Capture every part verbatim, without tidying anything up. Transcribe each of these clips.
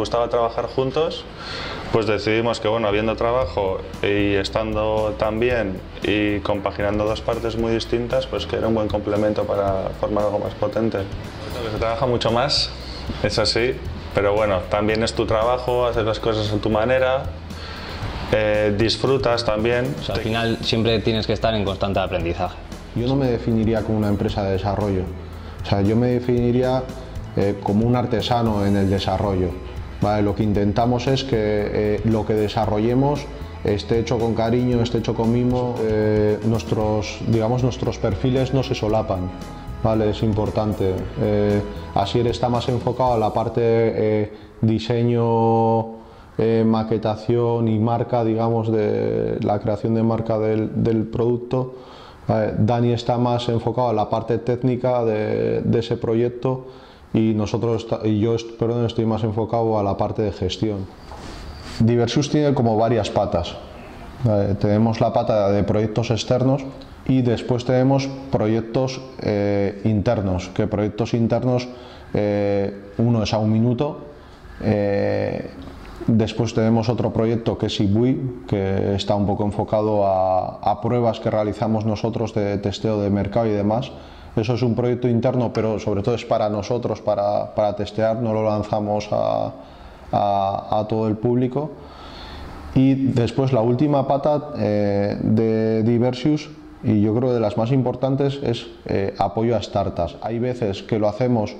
gustaba trabajar juntos, pues decidimos que, bueno, habiendo trabajo y estando tan bien y compaginando dos partes muy distintas, pues que era un buen complemento para formar algo más potente. Se trabaja mucho más, es así, pero bueno, también es tu trabajo, haces las cosas a tu manera, eh, disfrutas también. O sea, al final siempre tienes que estar en constante aprendizaje. Yo no me definiría como una empresa de desarrollo, o sea, yo me definiría eh, como un artesano en el desarrollo. ¿Vale? Lo que intentamos es que eh, lo que desarrollemos esté hecho con cariño, esté hecho con mimo, eh, nuestros, digamos, nuestros perfiles no se solapan. Vale, es importante. Eh, Asier está más enfocado a la parte eh, diseño, eh, maquetación y marca, digamos, de la creación de marca del, del producto. Vale, Dani está más enfocado a la parte técnica de, de ese proyecto y nosotros y yo perdón, estoy más enfocado a la parte de gestión. Diversus tiene como varias patas. Vale, tenemos la pata de proyectos externos. Y después tenemos proyectos eh, internos, que proyectos internos, eh, uno es a un minuto, eh, después tenemos otro proyecto que es I B U I, que está un poco enfocado a, a pruebas que realizamos nosotros de testeo de mercado y demás. Eso es un proyecto interno, pero sobre todo es para nosotros, para, para testear, no lo lanzamos a, a, a todo el público. Y después la última pata eh, de Diversus, y yo creo que de las más importantes, es eh, apoyo a startups. Hay veces que lo hacemos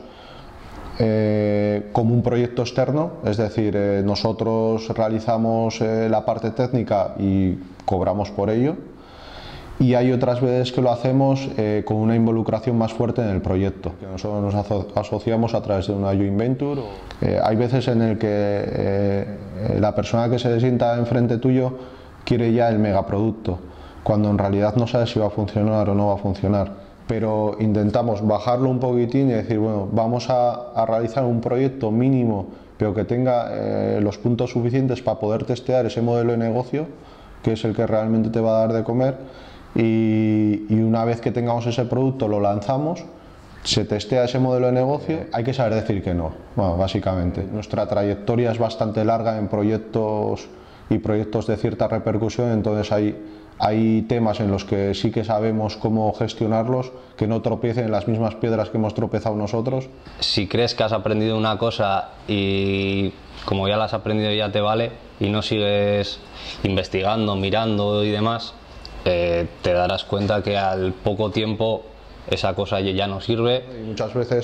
eh, como un proyecto externo, es decir, eh, nosotros realizamos eh, la parte técnica y cobramos por ello, y hay otras veces que lo hacemos eh, con una involucración más fuerte en el proyecto, que nosotros nos aso asociamos a través de una joint venture. Eh, hay veces en el que eh, la persona que se sienta enfrente tuyo quiere ya el megaproducto, cuando en realidad no sabes si va a funcionar o no va a funcionar, pero intentamos bajarlo un poquitín y decir, bueno, vamos a, a realizar un proyecto mínimo, pero que tenga eh, los puntos suficientes para poder testear ese modelo de negocio, que es el que realmente te va a dar de comer, y, y una vez que tengamos ese producto lo lanzamos, se testea ese modelo de negocio, hay que saber decir que no, bueno, básicamente. Nuestra trayectoria es bastante larga en proyectos y proyectos de cierta repercusión, entonces hay Hay temas en los que sí que sabemos cómo gestionarlos, que no tropiecen en las mismas piedras que hemos tropezado nosotros. Si crees que has aprendido una cosa y como ya la has aprendido ya te vale y no sigues investigando, mirando y demás, eh, te darás cuenta que al poco tiempo esa cosa ya no sirve. Y muchas veces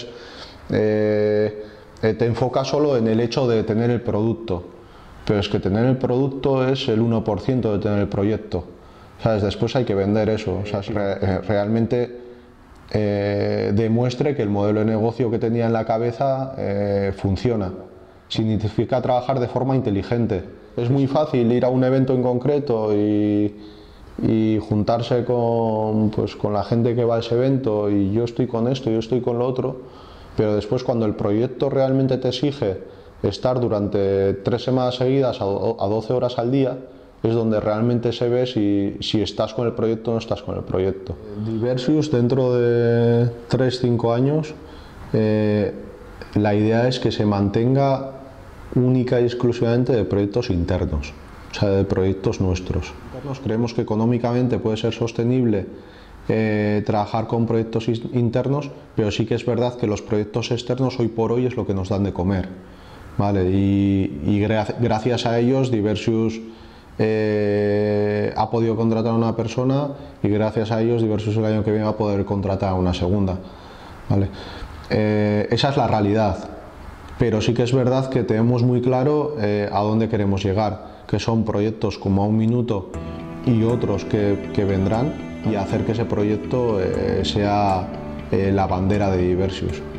eh, te enfocas solo en el hecho de tener el producto, pero es que tener el producto es el uno por ciento de tener el proyecto. ¿Sabes? Después hay que vender eso, o sea, re, realmente eh, demuestre que el modelo de negocio que tenía en la cabeza eh, funciona. Significa trabajar de forma inteligente. Es muy fácil ir a un evento en concreto y, y juntarse con, pues, con la gente que va a ese evento y yo estoy con esto, yo estoy con lo otro, pero después cuando el proyecto realmente te exige estar durante tres semanas seguidas a, a doce horas al día, es donde realmente se ve si, si estás con el proyecto o no estás con el proyecto. Diversus, dentro de tres a cinco años, eh, la idea es que se mantenga única y exclusivamente de proyectos internos, o sea, de proyectos nuestros. Creemos que económicamente puede ser sostenible eh, trabajar con proyectos internos, pero sí que es verdad que los proyectos externos hoy por hoy es lo que nos dan de comer, ¿vale? Y, y gra gracias a ellos Diversus Eh, ha podido contratar a una persona y gracias a ellos Diversus el año que viene va a poder contratar a una segunda, ¿vale? Eh, esa es la realidad, pero sí que es verdad que tenemos muy claro eh, a dónde queremos llegar, que son proyectos como a un minuto y otros que, que vendrán, y hacer que ese proyecto eh, sea eh, la bandera de Diversus.